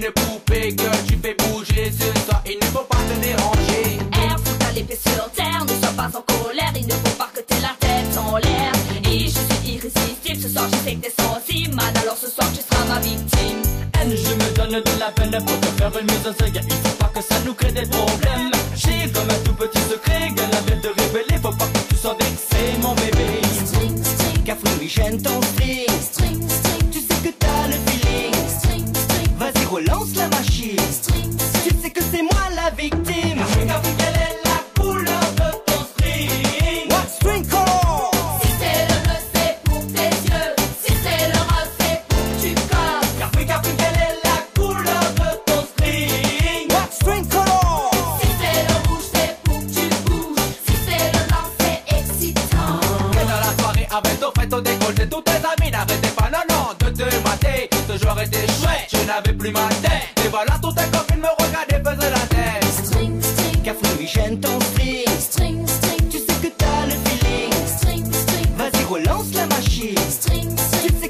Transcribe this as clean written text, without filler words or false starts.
une poupée que tu fais bouger. Ce soir il ne faut pas te déranger. Air, faut t'as les pieds sur terre, ne sois pas en colère. Il ne faut pas que t'aies la tête en l'air. Et je suis irrésistible, ce soir je sais que t'es sensible. Man, alors ce soir tu seras ma victime. Haine, je me donne de la peine pour te faire une mise en scène. Il faut pas que ça nous crée des problèmes. J'ai comme un tout petit secret que la bête de révéler. Faut pas que tu sois vexé mon bébé. String, string, Cafouille, j'aime ton string. string, string, Tu sais que t'as le feeling. string, string, Vas-y relance la machine. string, Tu sais que c'est moi la victime. Cafouille, quelle est la couleur de ton string? What string color? Si c'est le bleu, c'est pour tes yeux. Si c'est le rose, c'est pour que tu colles. Cafouille, cafouille, quelle est la couleur de ton string? What string color? Si c'est le rouge, c'est pour que tu bouges. Si c'est le blanc, c'est excitant. Et dans la soirée avec ton frère, ton décolleté, tous tes amis n'arrêtaient pas, non, non, de te mater. Ce jour était chouette, je n'avais plus ma tête. Et voilà, toutes tes copines me regardaient, faisaient la tête. String, string, Cafouille, j'aime ton string. string, string, Tu sais que t'as le feeling. string, string, Vas-y relance la machine. string, Tu string,